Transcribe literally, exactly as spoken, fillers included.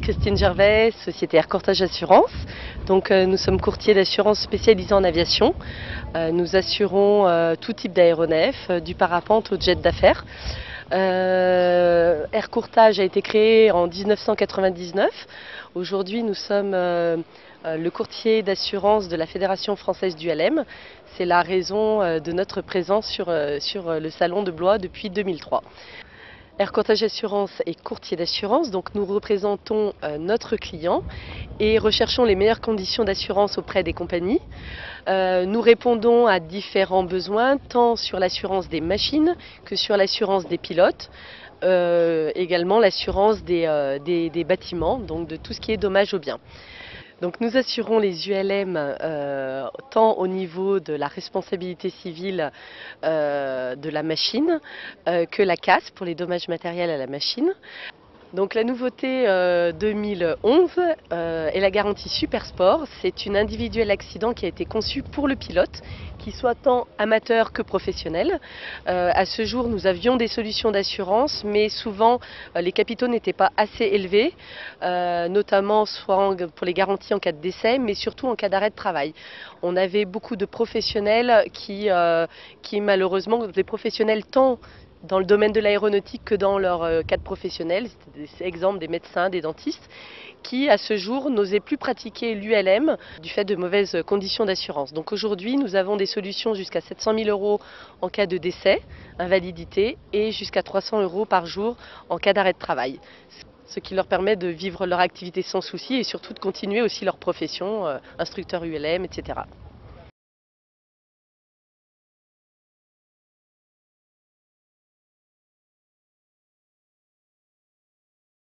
Christine Gervais, société Air Courtage Assurance. Donc, euh, nous sommes courtiers d'assurance spécialisés en aviation. Euh, nous assurons euh, tout type d'aéronefs, euh, du parapente au jet d'affaires. Euh, Air Courtage a été créé en mille neuf cent quatre-vingt-dix-neuf. Aujourd'hui, nous sommes euh, le courtier d'assurance de la Fédération française du L M. C'est la raison euh, de notre présence sur, euh, sur le salon de Blois depuis deux mille trois. Air Courtage Assurance est courtier d'assurance, donc nous représentons euh, notre client et recherchons les meilleures conditions d'assurance auprès des compagnies. Euh, nous répondons à différents besoins, tant sur l'assurance des machines que sur l'assurance des pilotes, euh, également l'assurance des, euh, des, des bâtiments, donc de tout ce qui est dommages aux biens. Donc nous assurons les U L M euh, tant au niveau de la responsabilité civile euh, de la machine euh, que la casse pour les dommages matériels à la machine. Donc la nouveauté euh, deux mille onze euh, est la garantie Supersport. C'est une individuelle accident qui a été conçue pour le pilote, qu'il soit tant amateur que professionnel. Euh, à ce jour, nous avions des solutions d'assurance, mais souvent euh, les capitaux n'étaient pas assez élevés, euh, notamment soit en, pour les garanties en cas de décès, mais surtout en cas d'arrêt de travail. On avait beaucoup de professionnels qui, euh, qui malheureusement, des professionnels tant dans le domaine de l'aéronautique que dans leur euh, cadre professionnel, c'était des exemples des médecins, des dentistes, qui à ce jour n'osaient plus pratiquer l'U L M du fait de mauvaises conditions d'assurance. Donc aujourd'hui, nous avons des solutions jusqu'à sept cent mille euros en cas de décès, invalidité, et jusqu'à trois cents euros par jour en cas d'arrêt de travail. Ce qui leur permet de vivre leur activité sans souci et surtout de continuer aussi leur profession, euh, instructeur U L M, et cetera.